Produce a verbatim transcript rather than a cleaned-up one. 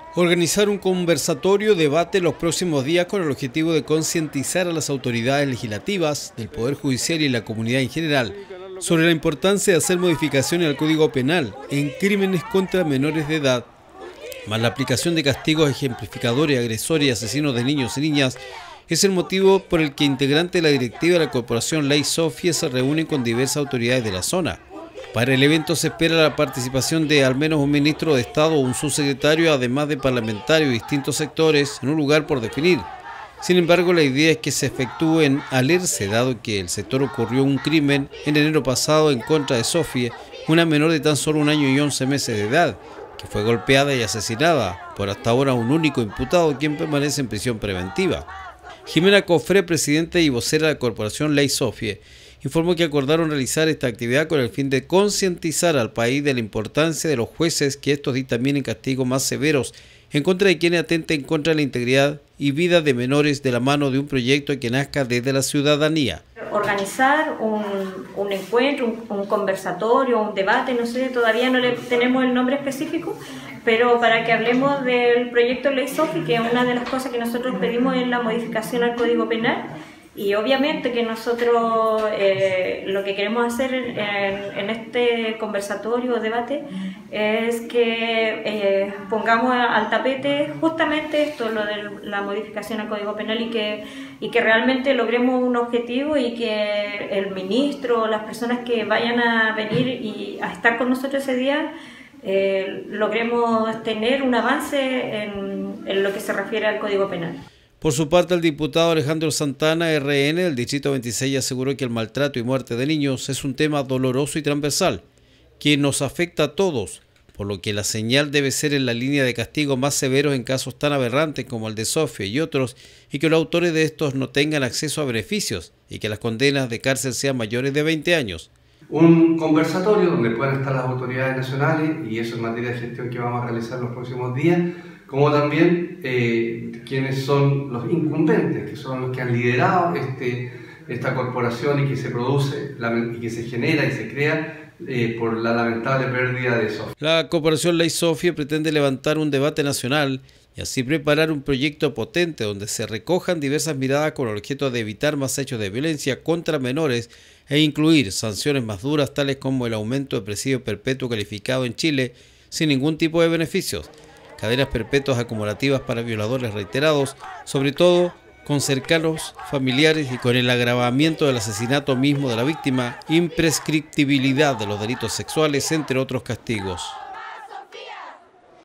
Organizar un conversatorio debate los próximos días con el objetivo de concientizar a las autoridades legislativas, del Poder Judicial y la comunidad en general sobre la importancia de hacer modificaciones al Código Penal en crímenes contra menores de edad, más la aplicación de castigos ejemplificadores, agresores y asesinos de niños y niñas, es el motivo por el que integrantes de la directiva de la Corporación Ley Sofia se reúnen con diversas autoridades de la zona. Para el evento se espera la participación de al menos un ministro de Estado o un subsecretario, además de parlamentarios de distintos sectores, en un lugar por definir. Sin embargo, la idea es que se efectúe en Alerce, dado que el sector ocurrió un crimen en enero pasado en contra de Sofía, una menor de tan solo un año y once meses de edad, que fue golpeada y asesinada por hasta ahora un único imputado, quien permanece en prisión preventiva. Jimena Cofré, presidenta y vocera de la Corporación Ley Sofia, informó que acordaron realizar esta actividad con el fin de concientizar al país de la importancia de los jueces que estos dictaminen castigos más severos en contra de quienes atenten contra la integridad y vida de menores de la mano de un proyecto que nazca desde la ciudadanía. Organizar un, un encuentro, un, un conversatorio, un debate, no sé, todavía no le tenemos el nombre específico, pero para que hablemos del proyecto Ley Sofia, que es una de las cosas que nosotros pedimos en la modificación al Código Penal. Y obviamente que nosotros eh, lo que queremos hacer en, en este conversatorio o debate es que eh, pongamos al tapete justamente esto, lo de la modificación al Código Penal y que, y que realmente logremos un objetivo y que el ministro o las personas que vayan a venir y a estar con nosotros ese día eh, logremos tener un avance en, en lo que se refiere al Código Penal. Por su parte, el diputado Alejandro Santana, R N del Distrito veintiséis, aseguró que el maltrato y muerte de niños es un tema doloroso y transversal, que nos afecta a todos, por lo que la señal debe ser en la línea de castigos más severos en casos tan aberrantes como el de Sofía y otros, y que los autores de estos no tengan acceso a beneficios y que las condenas de cárcel sean mayores de veinte años. Un conversatorio donde puedan estar las autoridades nacionales, y eso es materia de gestión que vamos a realizar los próximos días, como también eh, quienes son los incumbentes, que son los que han liderado este, esta corporación y que se produce, y que se genera y se crea eh, por la lamentable pérdida de Sofía. La Corporación Ley Sofia pretende levantar un debate nacional y así preparar un proyecto potente donde se recojan diversas miradas con el objeto de evitar más hechos de violencia contra menores e incluir sanciones más duras, tales como el aumento de presidio perpetuo calificado en Chile sin ningún tipo de beneficios, cadenas perpetuas acumulativas para violadores reiterados, sobre todo con cercanos, familiares y con el agravamiento del asesinato mismo de la víctima, imprescriptibilidad de los delitos sexuales, entre otros castigos.